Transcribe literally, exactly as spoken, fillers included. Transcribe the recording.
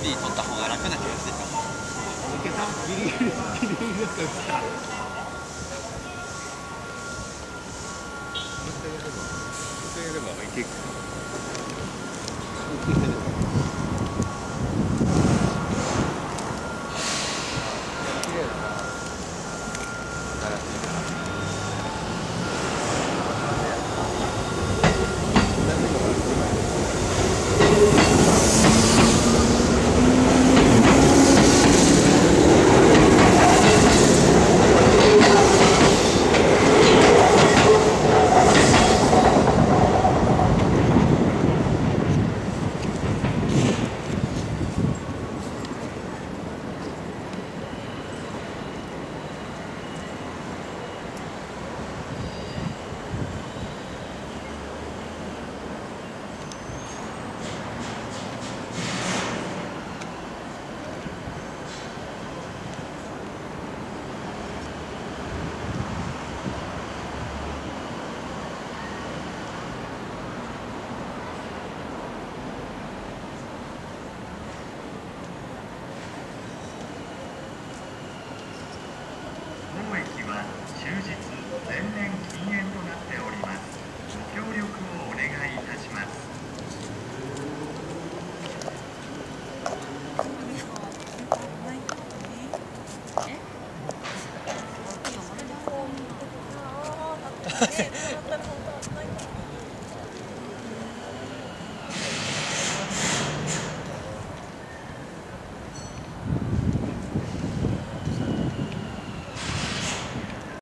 ディ取った方が楽な気がしてた。 いけたギリギリギリギリだったんですか。それでもいける。 終日全面禁煙となっております。ご協力をお願いいたします。 え